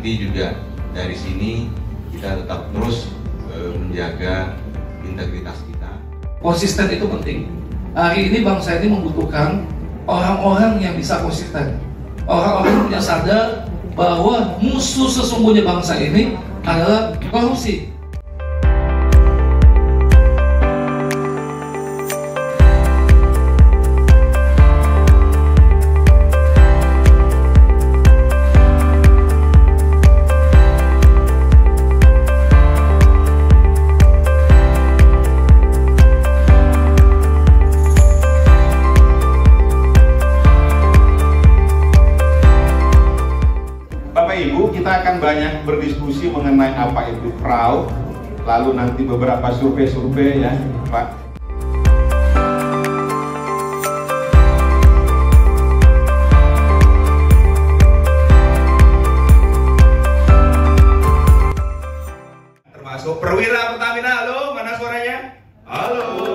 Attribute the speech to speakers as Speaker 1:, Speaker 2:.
Speaker 1: Tapi juga dari sini kita tetap terus menjaga integritas kita.
Speaker 2: Konsisten itu penting. Hari ini bangsa ini membutuhkan orang-orang yang bisa konsisten. Orang-orang yang sadar bahwa musuh sesungguhnya bangsa ini adalah korupsi.
Speaker 3: Bapak Ibu, kita akan banyak berdiskusi mengenai apa itu fraud, lalu nanti beberapa survei ya, Pak. Termasuk perwira Pertamina, halo, mana suaranya? Halo.